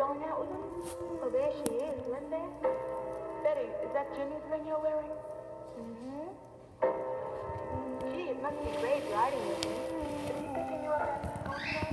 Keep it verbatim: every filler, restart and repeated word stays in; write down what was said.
going out with him? Oh, there she is, Linda. Betty, is that Jimmy's ring you're wearing? Mm-hmm. Gee, it must be great riding with him. Is he picking you up at the